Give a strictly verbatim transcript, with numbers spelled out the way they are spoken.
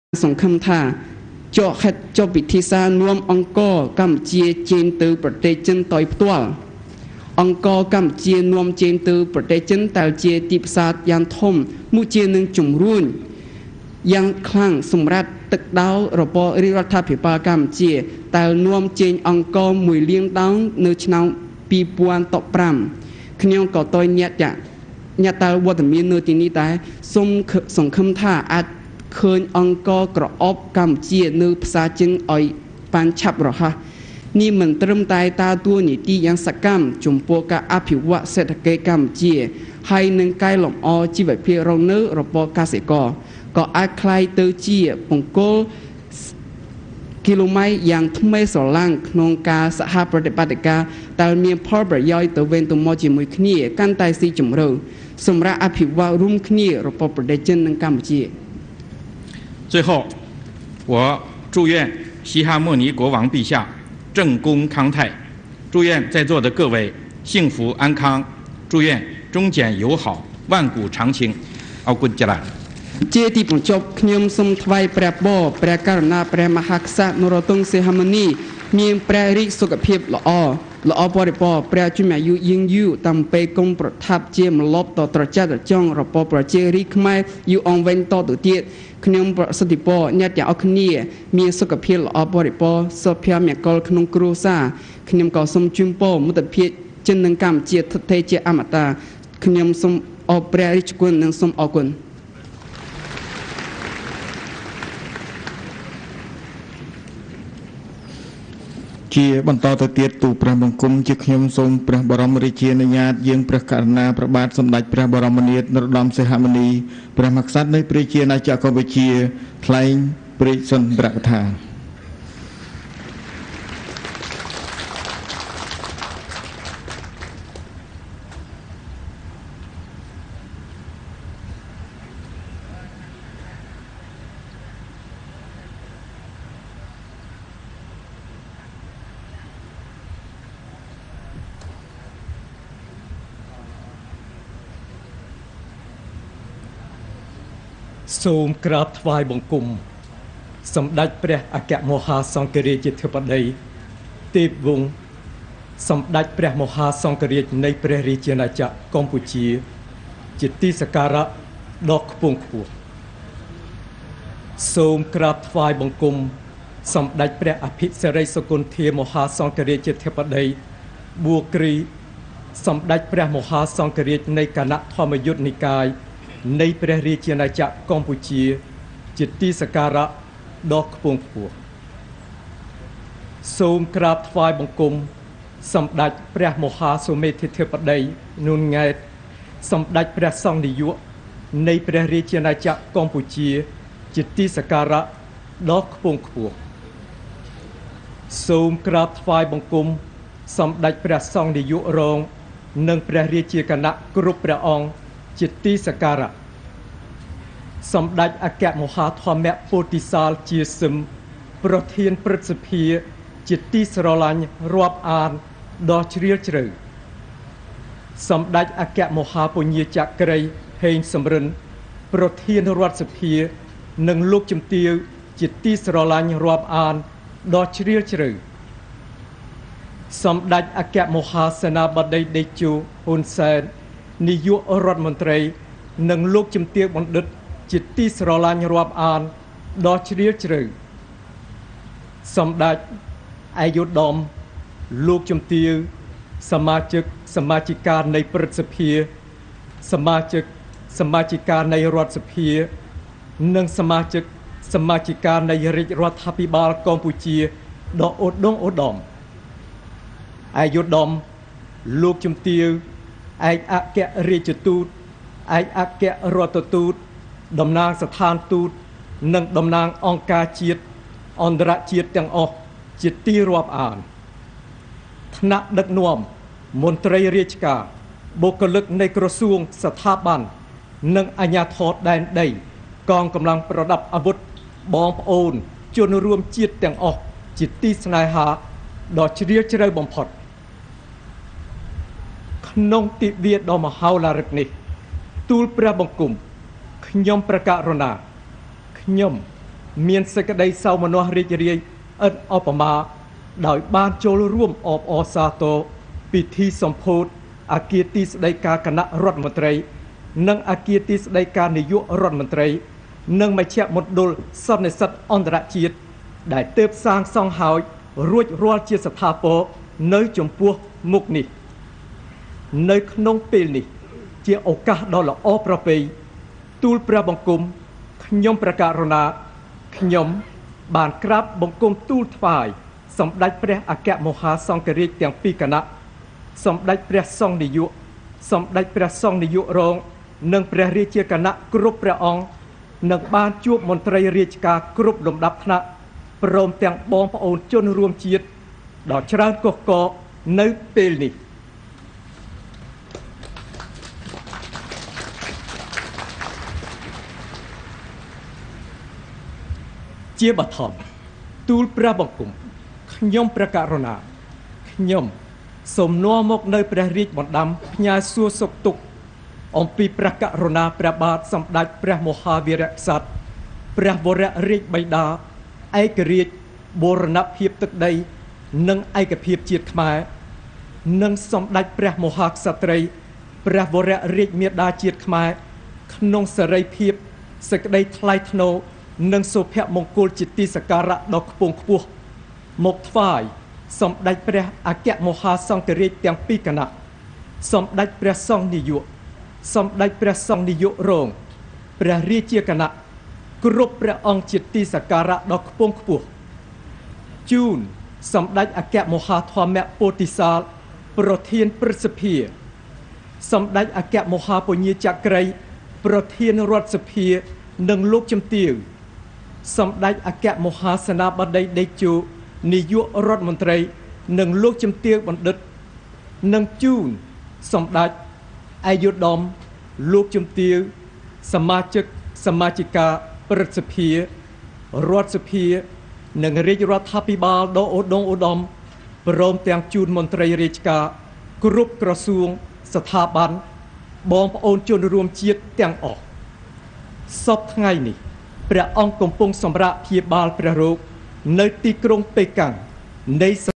สงคำท่าเจาะแคดเจาะปิธิสานวมองกอกัมเจียเจนตือประเทศจันต่อยตัวองกอกัมเจียนวมเจนตือประเทศจันแต่เจียติปศาสยันทมมูเจียนึงจุ่มรุ่นยังคลั่งสมรัตตึกดาวรบริรัฐภิบาลกัมเจียแต่นวมเจนองกอมวยเลี้ยงดาวเนื้อชนาวปีปวนตกปรำขยองก่อตัวเนียจะเนียตาวัดมีเนื้อที่นี้แต่สมสงคำท่าอาจเคยองกอกระอบกัมเจียเนื้อภาษาจึงอ่อยปันฉับหรอคะนี่เหมือนเติมตายตาตัวนี่ที่ยังสักกัมจุ่มโปกะอภิวัตเศรษฐกิจกัมเจียให้หนึ่งไกลหลงอจีบเพียรเนื้อรบกาเสกก็อาคลายเตอเจียปงโกกิโลไมต์อย่างทุ่มไม่สลังนงกาสหประเดปฏิกาแต่เมียพ่อประย่อยตัวเวนตัวมอจิมุยขณีกันไตซีจุ่มเรือสมระอภิวัตรุ่มขณีรบประเดจันนังกัมเจีย最后，我祝愿西哈莫尼国王陛下政功康泰，祝愿在座的各位幸福安康，祝愿中柬友好，万古长青。เอากุญจลาเจติปจบขยมสมทวายแปรบอแปรการนาแปรมหากษัตริย์นรตงเซฮามนีมีแปรริสุขเพียบละอละอปอริปอแปรจุมอายุยิงยูตำไปกงประทับเจียมลบต่อตรจัดจ้องรปอประเจริขไมอยู่องเวนต่อตัวเตียขยมประสติปอเนี่ยจะเอาขณีมีสุขเพียบละอปอริปอสเพียเมียกอลขนมครูซาขยมก่อสมจุมปอมุตเพียจันนังกรรมเจียทเทเจอมตาขยมสมอแปรริจกุลนังสมอกุลជាបន្តទៅទៀតទូព្រះបង្គំជាខ្ញុំសូមព្រះបរមរាជានុញ្ញាតយាងព្រះករុណាព្រះបាទសម្ដេចព្រះបរមនាថនរោត្តមសីហមុនីព្រះមហាក្សត្រនៃប្រជាណាចក្រកម្ពុជាថ្លែងព្រះសុន្ទរកថាសូមក្រាបថ្វាយបង្គំសម្ដេចព្រះអគ្គមហាសង្ឃរាជាធិបតីទេពវង្សសម្ដេចព្រះមហាសង្ឃរាជនៃព្រះរាជាណាចក្រកម្ពុជាជាទីសក្ការៈដ៏ខ្ពង់ខ្ពស់សូមក្រាបថ្វាយបង្គំសម្ដេចព្រះអភិសិរិសុគន្ធាមហាសង្ឃរាជាធិបតីបួគ្រីសម្ដេចព្រះមហាសង្ឃរាជនៃគណៈធម្មយុត្តិនិកាយនៃព្រះរាជាណាចក្រកម្ពុជាជាទីសក្ការៈដ៏ខ្ពង់ខ្ពស់សូមក្រាបថ្វាយបង្គំសម្ដេចព្រះមហាសូមេធិធិបតីនួនង៉ែតសម្ដេចព្រះសង្ឃនាយកនៃព្រះរាជាណាចក្រកម្ពុជាជាទីសក្ការៈដ៏ខ្ពង់ខ្ពស់សូមក្រាបថ្វាយបង្គំសម្ដេចព្រះសង្ឃនាយករងនិងព្រះរាជាគណៈគ្រប់ព្រះអង្គជាទីសក្ការៈសម្ដេចអគ្គមហាធម្មពោធិសាលជាសឹមប្រធានព្រឹទ្ធសភាជាទីស្រឡាញ់រាប់អានដ៏ជ្រាលជ្រៅសម្ដេចអគ្គមហាពញាចក្រីហេងសំរិនប្រធានរដ្ឋសភានិងលោកជំទាវជាទីស្រឡាញ់រាប់អានដ៏ជ្រាលជ្រៅសម្ដេចអគ្គមហាសេនាបតីតេជោហ៊ុនសែននាយករដ្ឋមន្ត្រីនិងលោកជំទាវបណ្ឌិតជាទីស្រឡាញ់រាប់អានដ៏ជ្រាលជ្រៅសម្ដេចអាយុត្តមលោកជំទាវសមាជិកសមាជិកានៃព្រឹទ្ធសភាសមាជិកសមាជិកានៃរដ្ឋសភានិងសមាជិកសមាជិកានៃរាជរដ្ឋាភិបាលកម្ពុជាដ៏ឧត្តមឧត្តមអាយុត្តមលោកជំទាវឯកអគ្គរដ្ឋទូតឯកអគ្គរដ្ឋទូតតំណាងស្ថានទូតនិងតំណាងអង្គការជាតិអន្តរជាតិទាំងអស់ជាទីរាប់អានថ្នាក់ដឹកនាំមន្ត្រីរាជការបុគ្គលិកនៃក្រសួងស្ថាប័ននិងអាជ្ញាធរដែនដីកងកម្លាំងប្រដាប់អាវុធបងប្អូនជនរួមជាតិទាំងអស់ជាទីស្នេហាដ៏ជ្រាលជ្រៅបំផុតក្នុងទិវាដ៏មហោឡារិកនេះទូលព្រះបង្គំ ខ្ញុំប្រកាសរណាខ្ញុំមានសេចក្តីសោមនស្សរីករាយឥតឧបមាដោយបានចូលរួមអបអរសាទរពិធីសម្ពោធអគារទីស្តីការគណៈរដ្ឋមន្ត្រីនិងអគារទីស្តីការនាយករដ្ឋមន្ត្រីនិងមជ្ឈមណ្ឌលសន្និសីទអន្តរជាតិដែលទើបសាងសង់ហើយរួចរាល់ជាស្ថាពរនៅចំពោះមុខនេះនៅក្នុងពេលនេះជាឱកាសដ៏ល្អប្រពៃទូលព្រះបង្គំខ្ញុំព្រះករុណាខ្ញុំបានក្រាបបង្គំទូលថ្វាយសម្ដេចព្រះអគ្គមហាសង្ឃរាជទាំងពីរគណៈសម្ដេចព្រះសង្ឃនាយកសម្ដេចព្រះសង្ឃនាយករងនិងព្រះរាជាគណៈគ្រប់ព្រះអង្គនឹងបានជួបមន្ត្រីរាជការគ្រប់លំដាប់ថ្នាក់ព្រមទាំងបងប្អូនជនរួមជាតិដ៏ច្រើនកុះករនៅពេលនេះជាបឋមទូលព្រះបង្គំខ្ញុំព្រះករុណាខ្ញុំសូមនាំមកនៅព្រះរាជបណ្ដាំផ្ញើសួរសុខទុក្ខអំពីព្រះករុណាព្រះបាទសម្ដេចព្រះមហាវីរក្សត្រព្រះវររាជបិតាឯករាជ្យបូរណភាពទឹកដីនិងឯកភាពជាតិខ្មែរនិងសម្ដេចព្រះមហាក្សត្រីព្រះវររាជមាតាជាតិខ្មែរក្នុងសេរីភាពសេចក្តីថ្លៃថ្នូរនិងសុភមង្គលជាទីសក្ការៈដ៏ខ្ពង់ខ្ពស់មកថ្វាយសម្ដេចព្រះអគ្គមហាសង្ឃរាជទាំងពីរគណៈសម្ដេចព្រះសង្ឃនាយកសម្ដេចព្រះសង្ឃនាយករងព្រះរាជាគណៈគ្រប់ព្រះអង្គជាទីសក្ការៈដ៏ខ្ពង់ខ្ពស់ជូនសម្ដេចអគ្គមហាធម្មពោធិសាលប្រធានព្រឹទ្ធសភាសម្ដេចអគ្គមហាពញាចក្រីប្រធានរដ្ឋសភានិងលោកជំទាវសម្ដេចអគ្គមហាសេនាបតីដេជោនាយករដ្ឋមន្ត្រីនិងលោកជំទាវបណ្ឌិតនិងជូនសម្ដេចអាយុត្តមលោកជំទាវសមាជិកសមាជិកាព្រឹទ្ធសភារដ្ឋសភានិងរាជរដ្ឋាភិបាលដ៏ឧត្តមឧត្តមព្រមទាំងជូនមន្ត្រីរាជការគ្រប់ក្រសួងស្ថាប័នបងប្អូនជនរួមជាតិទាំងអស់សពថ្ងៃនេះព្រះអង្គកំពុងសម្រាកព្យាបាលព្រះរោគនៅទីក្រុងប៉េកាំងនៃ